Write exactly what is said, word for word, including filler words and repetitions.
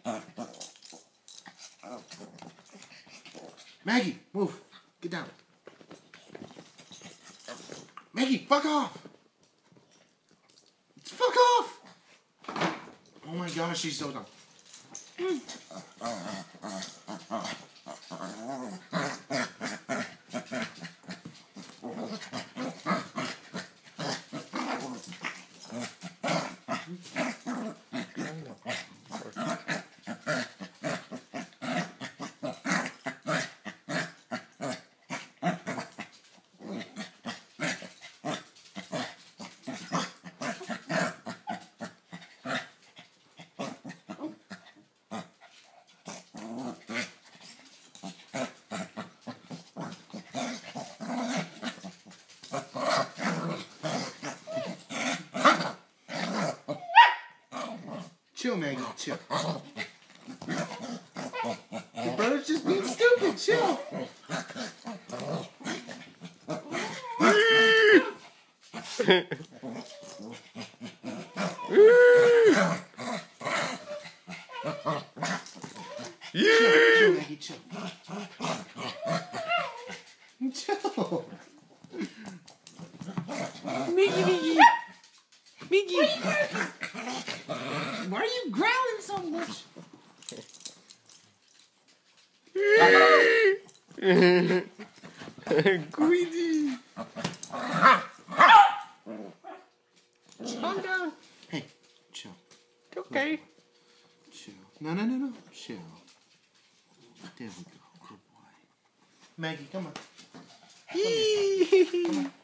Maggie, move. Get down. Maggie, fuck off. Fuck off. Oh my gosh, she's so dumb. Chill, Maggie, chill. Your brother's just being stupid, chill. Chill, Maggie, chill. Chill. Mickey, Mickey. Mickey. Why are you growling so much? Guido. Calm down. Hey, chill. It's okay. Chill. No, no, no, no. Chill. There we go. Good boy. Maggie, come on. Come on. Come on.